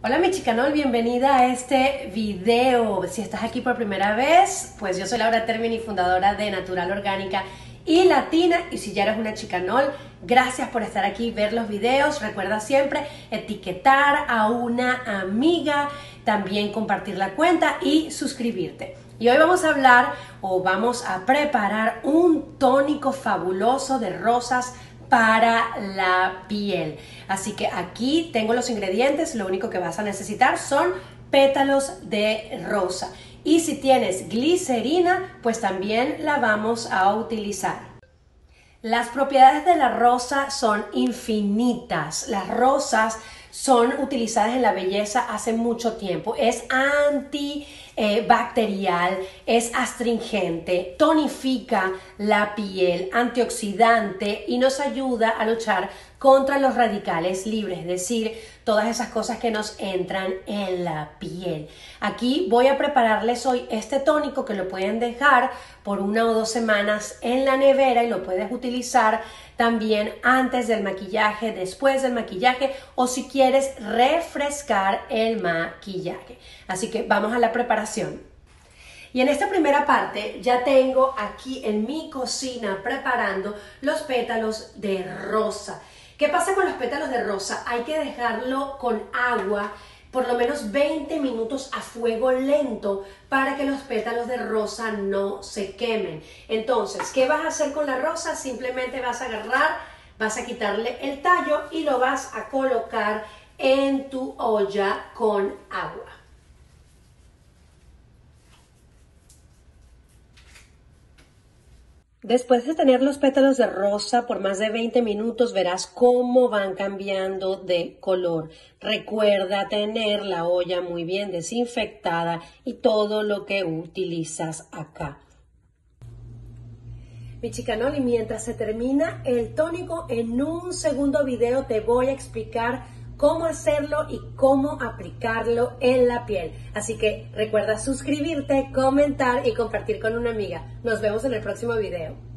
Hola mi chicanol, bienvenida a este video. Si estás aquí por primera vez, pues yo soy Laura Termini, fundadora de Natural Orgánica y Latina. Y si ya eres una chicanol, gracias por estar aquí, ver los videos. Recuerda siempre etiquetar a una amiga, también compartir la cuenta y suscribirte. Y hoy vamos a hablar o vamos a preparar un tónico fabuloso de rosas para la piel. Así que aquí tengo los ingredientes. Lo único que vas a necesitar son pétalos de rosa, y si tienes glicerina, pues también la vamos a utilizar. Las propiedades de la rosa son infinitas. Las rosas son utilizadas en la belleza hace mucho tiempo. Es antibacterial, es astringente, tonifica la piel, antioxidante y nos ayuda a luchar contra los radicales libres, es decir, todas esas cosas que nos entran en la piel. Aquí voy a prepararles hoy este tónico que lo pueden dejar por 1 o 2 semanas en la nevera y lo puedes utilizar también antes del maquillaje, después del maquillaje o si quieres refrescar el maquillaje. Así que vamos a la preparación. Y en esta primera parte ya tengo aquí en mi cocina preparando los pétalos de rosa. ¿Qué pasa con los pétalos de rosa? Hay que dejarlo con agua por lo menos 20 minutos a fuego lento para que los pétalos de rosa no se quemen. Entonces, ¿qué vas a hacer con la rosa? Simplemente vas a agarrar, vas a quitarle el tallo y lo vas a colocar en tu olla con agua. Después de tener los pétalos de rosa por más de 20 minutos, verás cómo van cambiando de color. Recuerda tener la olla muy bien desinfectada y todo lo que utilizas acá. Mi chicanol, y mientras se termina el tónico, en un segundo video te voy a explicar cómo hacerlo y cómo aplicarlo en la piel. Así que recuerda suscribirte, comentar y compartir con una amiga. Nos vemos en el próximo video.